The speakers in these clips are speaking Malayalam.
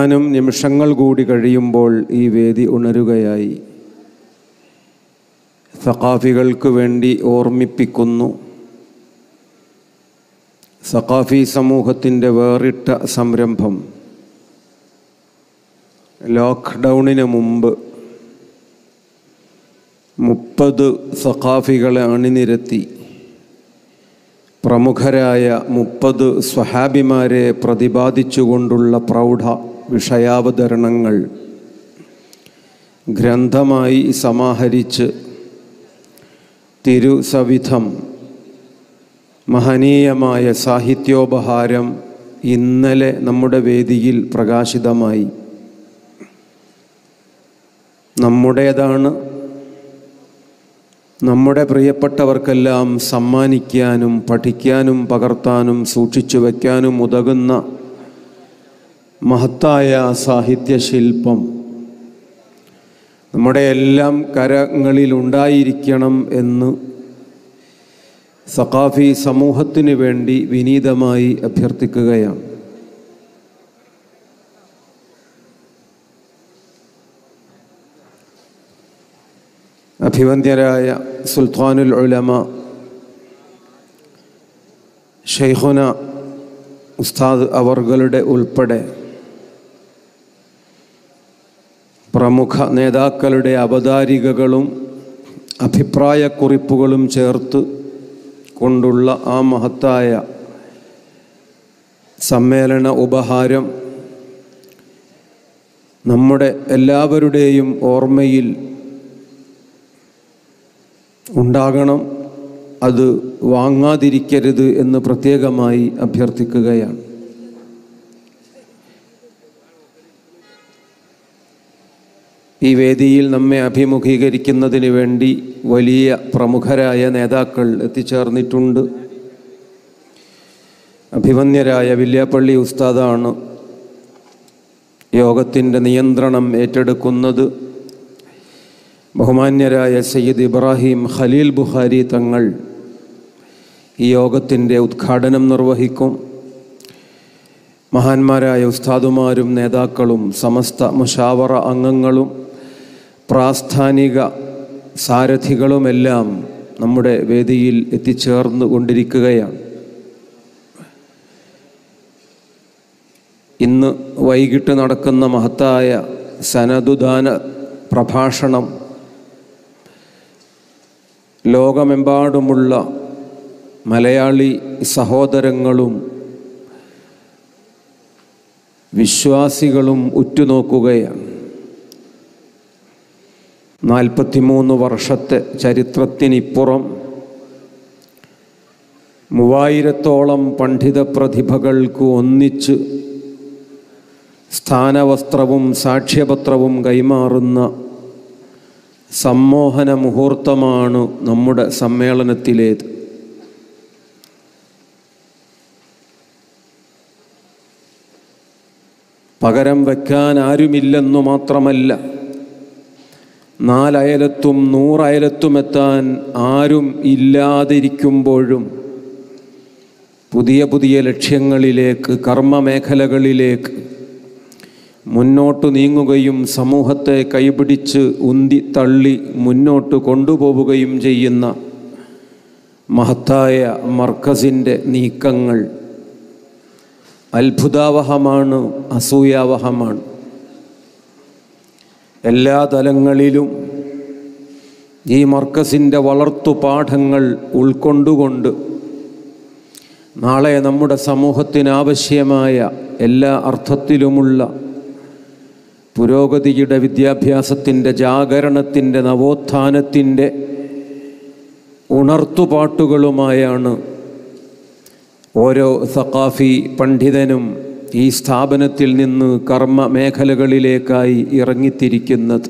ഏതാനും നിമിഷങ്ങൾ കൂടി കഴിയുമ്പോൾ ഈ വേദി ഉണരുകയായി. സഖാഫികൾക്ക് വേണ്ടി ഓർമ്മിപ്പിക്കുന്നു, സഖാഫി സമൂഹത്തിൻ്റെ വേറിട്ട സംരംഭം ലോക്ക്ഡൗണിന് മുമ്പ് 30 സഖാഫികളെ അണിനിരത്തി പ്രമുഖരായ 30 സ്വഹാബിമാരെ പ്രതിപാദിച്ചുകൊണ്ടുള്ള പ്രൗഢ വിഷയാവതരണങ്ങൾ ഗ്രന്ഥമായി സമാഹരിച്ച് തിരുസവിധം മഹനീയമായ സാഹിത്യോപഹാരം ഇന്നലെ നമ്മുടെ വേദിയിൽ പ്രകാശിതമായി. നമ്മുടേതാണ്, നമ്മുടെ പ്രിയപ്പെട്ടവർക്കെല്ലാം സമ്മാനിക്കാനും പഠിക്കാനും പകർത്താനും സൂക്ഷിച്ചു വയ്ക്കാനും ഉതകുന്ന മഹത്തായ സാഹിത്യശില്പം നമ്മുടെ എല്ലാം കരങ്ങളിലുണ്ടായിരിക്കണം എന്ന് സഖാഫി സമൂഹത്തിന് വേണ്ടി വിനീതമായി അഭ്യർത്ഥിക്കുകയാണ്. അഭിവന്ദ്യരായ സുൽത്താനുൽ ഉലമ ഷെയ്ഖുന ഉസ്താദ് അവർകളുടെ ഉൾപ്പെടെ പ്രമുഖ നേതാക്കളുടെ അവതാരികകളും അഭിപ്രായക്കുറിപ്പുകളും ചേർത്ത് കൊണ്ടുള്ള ആ മഹത്തായ സമ്മേളന ഉപഹാരം നമ്മുടെ എല്ലാവരുടെയും ഓർമ്മയിൽ ഉണ്ടാകണം. അത് വാങ്ങാതിരിക്കരുത് എന്ന് പ്രത്യേകമായി അഭ്യർത്ഥിക്കുകയാണ്. ഈ വേദിയിൽ നമ്മെ അഭിമുഖീകരിക്കുന്നതിന് വേണ്ടി വലിയ പ്രമുഖരായ നേതാക്കൾ എത്തിച്ചേർന്നിട്ടുണ്ട്. അഭിമന്യരായ വില്യാപ്പള്ളി ഉസ്താദാണ് യോഗത്തിൻ്റെ നിയന്ത്രണം ഏറ്റെടുക്കുന്നത്. ബഹുമാന്യരായ സയ്യിദ് ഇബ്രാഹിം ഖലീൽ ബുഖാരി തങ്ങൾ ഈ യോഗത്തിൻ്റെ ഉദ്ഘാടനം നിർവഹിക്കും. മഹാന്മാരായ ഉസ്താദുമാരും നേതാക്കളും സമസ്ത മുശാവറ അംഗങ്ങളും പ്രാസ്ഥാനിക സാരഥികളുമെല്ലാം നമ്മുടെ വേദിയിൽ എത്തിച്ചേർന്നു കൊണ്ടിരിക്കുകയാണ്. ഇന്ന് വൈകിട്ട് നടക്കുന്ന മഹത്തായ സനദുദാന പ്രഭാഷണം ലോകമെമ്പാടുമുള്ള മലയാളി സഹോദരങ്ങളും വിശ്വാസികളും ഉറ്റുനോക്കുകയാണ്. 43 വർഷത്തെ ചരിത്രത്തിനിപ്പുറം 3000-ഓളം പണ്ഡിത പ്രതിഭകൾക്ക് ഒന്നിച്ച് സ്ഥാനവസ്ത്രവും സാക്ഷ്യപത്രവും കൈമാറുന്ന സമ്മോഹന മുഹൂർത്തമാണ് നമ്മുടെ സമ്മേളനത്തിലേത്. പകരം വയ്ക്കാൻ ആരുമില്ലെന്നു മാത്രമല്ല, 4 അയലത്തും 100 അയലത്തും എത്താൻ ആരും ഇല്ലാതിരിക്കുമ്പോഴും പുതിയ പുതിയ ലക്ഷ്യങ്ങളിലേക്ക്, കർമ്മമേഖലകളിലേക്ക് മുന്നോട്ട് നീങ്ങുകയും സമൂഹത്തെ കൈപിടിച്ച് ഉന്തി തള്ളി മുന്നോട്ട് കൊണ്ടുപോവുകയും ചെയ്യുന്ന മഹത്തായ മർക്കസിൻ്റെ നീക്കങ്ങൾ അത്ഭുതാവഹമാണ്, അസൂയാവഹമാണ്. എല്ലാ തലങ്ങളിലും ഈ മർക്കസിൻ്റെ വളർത്തുപാഠങ്ങൾ ഉൾക്കൊണ്ടുകൊണ്ട് നാളെ നമ്മുടെ സമൂഹത്തിനാവശ്യമായ എല്ലാ അർത്ഥത്തിലുമുള്ള പുരോഗതിയുടെ, വിദ്യാഭ്യാസത്തിൻ്റെ, ജാഗരണത്തിൻ്റെ, നവോത്ഥാനത്തിൻ്റെ ഉണർത്തുപാട്ടുകളുമായാണ് ഓരോ സഖാഫി പണ്ഡിതനും ഈ സ്ഥാപനത്തിൽ നിന്ന് കർമ്മ മേഖലകളിലേക്കായി ഇറങ്ങിത്തിരിക്കുന്നത്.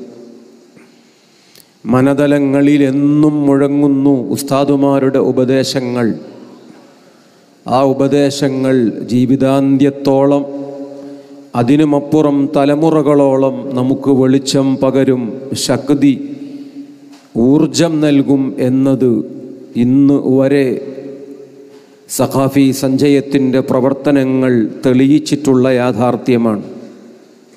മനതലങ്ങളിലെന്നും മുഴങ്ങുന്നു ഉസ്താദുമാരുടെ ഉപദേശങ്ങൾ. ആ ഉപദേശങ്ങൾ ജീവിതാന്ത്യത്തോളം, അതിനുമപ്പുറം തലമുറകളോളം നമുക്ക് വെളിച്ചം പകരും, ശക്തി, ഊർജം നൽകും എന്നത് ഇന്ന് വരെ സഖാഫി സഞ്ചയത്തിൻ്റെ പ്രവർത്തനങ്ങൾ തെളിയിച്ചിട്ടുള്ള യാഥാർത്ഥ്യമാണ്.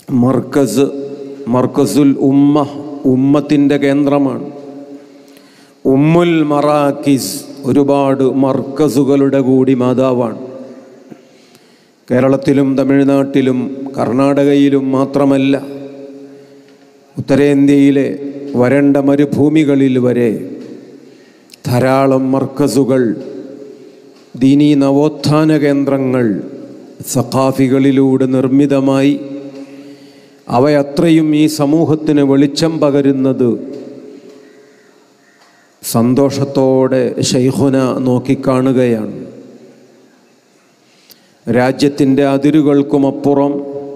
മർക്കസുൽ ഉമ്മത്തിൻ്റെ കേന്ദ്രമാണ്. ഉമ്മുൽ മറാക്കിസ്, ഒരുപാട് മർക്കസുകളുടെ കൂടി മാതാവാണ്. കേരളത്തിലും തമിഴ്നാട്ടിലും കർണാടകയിലും മാത്രമല്ല, ഉത്തരേന്ത്യയിലെ വരണ്ട മരുഭൂമികളിൽ വരെ ധാരാളം മർക്കസുകൾ, ദീനീ നവോത്ഥാന കേന്ദ്രങ്ങൾ സഖാഫികളിലൂടെ നിർമ്മിതമായി. അവയത്രയും ഈ സമൂഹത്തിന് വെളിച്ചം പകരുന്നത് സന്തോഷത്തോടെ ശൈഖുന നോക്കിക്കാണുകയാണ്. രാജ്യത്തിൻ്റെ അതിരുകൾക്കുമപ്പുറം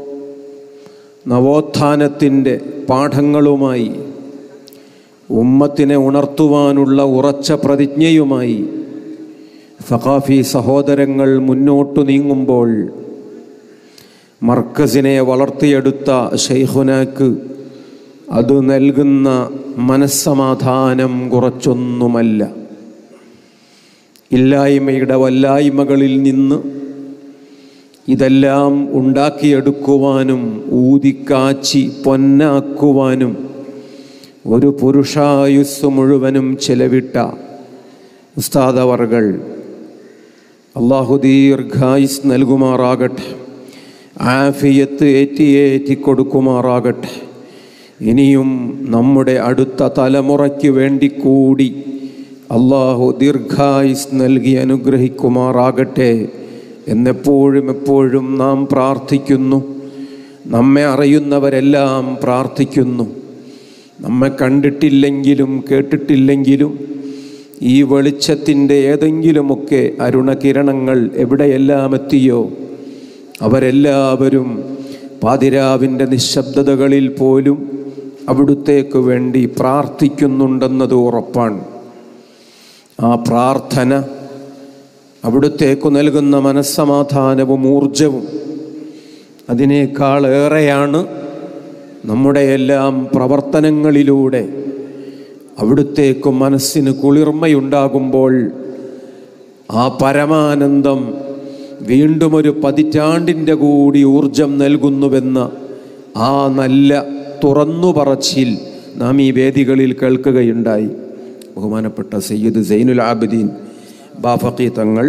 നവോത്ഥാനത്തിൻ്റെ പാഠങ്ങളുമായി, ഉമ്മത്തിനെ ഉണർത്തുവാനുള്ള ഉറച്ച പ്രതിജ്ഞയുമായി സഖാഫി സഹോദരങ്ങൾ മുന്നോട്ടു നീങ്ങുമ്പോൾ മർക്കസിനെ വളർത്തിയെടുത്ത ശൈഖുനാക്ക് അത് നൽകുന്ന മനസ്സമാധാനം കുറച്ചൊന്നുമല്ല. ഇല്ലായ്മയുടെ വല്ലായ്മകളിൽ നിന്ന് ഇതെല്ലാം ഉണ്ടാക്കിയെടുക്കുവാനും ഊതിക്കാച്ചി പൊന്നാക്കുവാനും ഒരു പുരുഷായുസ് മുഴുവനും ചെലവിട്ട ഉസ്താദ് അവർകൾ അല്ലാഹു ദീർഘായുസ് നൽകുമാറാകട്ടെ, ആഫിയത്ത് ഏറ്റി കൊടുക്കുമാറാകട്ടെ. ഇനിയും നമ്മുടെ അടുത്ത തലമുറയ്ക്ക് വേണ്ടി കൂടി അല്ലാഹു ദീർഘായുസ് നൽകി അനുഗ്രഹിക്കുമാറാകട്ടെ എന്നെപ്പോഴും നാം പ്രാർത്ഥിക്കുന്നു. നമ്മെ അറിയുന്നവരെല്ലാം പ്രാർത്ഥിക്കുന്നു. നമ്മെ കണ്ടിട്ടില്ലെങ്കിലും കേട്ടിട്ടില്ലെങ്കിലും ഈ വെളിച്ചത്തിൻ്റെ ഏതെങ്കിലുമൊക്കെ അരുണകിരണങ്ങൾ എവിടെയെല്ലാം എത്തിയോ അവരെല്ലാവരും പാതിരാവിൻ്റെ നിശബ്ദതകളിൽ പോലും അവിടുത്തേക്ക് വേണ്ടി പ്രാർത്ഥിക്കുന്നുണ്ടെന്നത് ഉറപ്പാണ്. ആ പ്രാർത്ഥന അവിടുത്തേക്ക് നൽകുന്ന മനസ്സമാധാനവും ഊർജവും അതിനേക്കാളേറെയാണ് നമ്മുടെ എല്ലാം പ്രവർത്തനങ്ങളിലൂടെ അവിടുത്തേക്ക് മനസ്സിന് കുളിർമയുണ്ടാകുമ്പോൾ ആ പരമാനന്ദം വീണ്ടും ഒരു പതിറ്റാണ്ടിൻ്റെ കൂടി ഊർജം നൽകുന്നുവെന്ന ആ നല്ല തുറന്നുപറച്ചിൽ നാം ഈ വേദികളിൽ കേൾക്കുകയുണ്ടായി. ബഹുമാനപ്പെട്ട സയ്യിദ് സൈനുൽ ആബിദീൻ ബാഫഖി തങ്ങൾ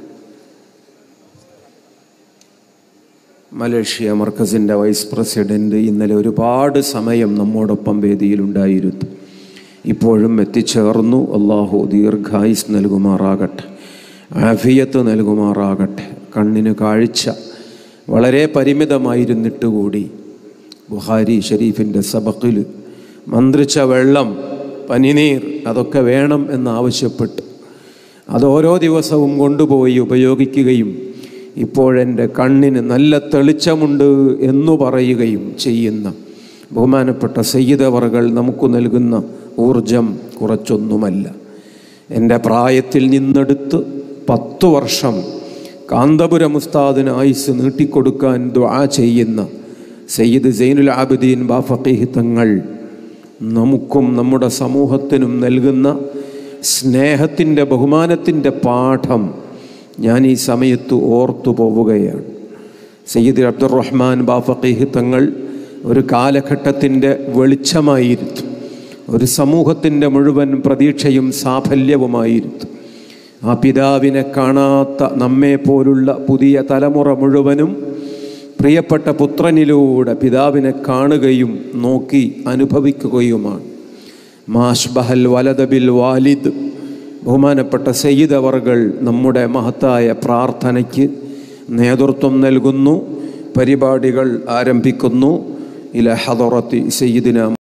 മലേഷ്യ മർക്കസിൻ്റെ വൈസ് പ്രസിഡൻറ്റ് ഇന്നലെ ഒരുപാട് സമയം നമ്മോടൊപ്പം വേദിയിലുണ്ടായിരുന്നു. ഇപ്പോഴും എത്തിച്ചേർന്നു. അല്ലാഹു ദീർഘായുസ് നൽകുമാറാകട്ടെ, ആഫിയത്ത് നൽകുമാറാകട്ടെ. കണ്ണിന് കാഴ്ച വളരെ പരിമിതമായിരുന്നിട്ട് കൂടി ബുഖാരി ഷരീഫിൻ്റെ സബക്കിൽ മന്ത്രിച്ച വെള്ളം, പനിനീർ അതൊക്കെ വേണം എന്നാവശ്യപ്പെട്ട് അത് ഓരോ ദിവസവും കൊണ്ടുപോയി ഉപയോഗിക്കുകയും ഇപ്പോഴെൻ്റെ കണ്ണിന് നല്ല തെളിച്ചമുണ്ട് എന്നു പറയുകയും ചെയ്യുന്ന ബഹുമാനപ്പെട്ട സയ്യിദ് അവർകൾ നമുക്ക് നൽകുന്ന ഊർജം കുറച്ചൊന്നുമല്ല. എൻ്റെ പ്രായത്തിൽ നിന്നെടുത്ത് 10 വർഷം കാന്തപുരം ഉസ്താദിന് ആയുസ് നീട്ടിക്കൊടുക്കാൻ ദുആ ചെയ്യുന്ന സയ്യിദ് സൈനുൽ ആബിദീൻ ബാഫഖി തങ്ങൾ നമുക്കും നമ്മുടെ സമൂഹത്തിനും നൽകുന്ന സ്നേഹത്തിൻ്റെ ബഹുമാനത്തിൻ്റെ പാഠം ഞാൻ ഈ സമയത്ത് ഓർത്തു പോവുകയാണ്. സയ്യിദ് അബ്ദുറഹ്മാൻ ബാഫഖി തങ്ങൾ ഒരു കാലഘട്ടത്തിൻ്റെ വെളിച്ചമായിരുന്നു, ഒരു സമൂഹത്തിൻ്റെ മുഴുവൻ പ്രതീക്ഷയും സാഫല്യവുമായിരുന്നു. ആ പിതാവിനെ കാണാത്ത നമ്മെ പോലുള്ള പുതിയ തലമുറ മുഴുവനും പ്രിയപ്പെട്ട പുത്രനിലൂടെ പിതാവിനെ കാണുകയും നോക്കി അനുഭവിക്കുകയുമാണ്. മാഷ്ബഹൽ വലദ ബിൽ വാലിദ് ബഹുമാനപ്പെട്ട സയ്യിദ് അവർകൾ നമ്മുടെ മഹത്തായ പ്രാർത്ഥനയ്ക്ക് നേതൃത്വം നൽകുന്നു. പരിപാടികൾ ആരംഭിക്കുന്നു. ഇല ഹദറത്തി സയ്യിദിന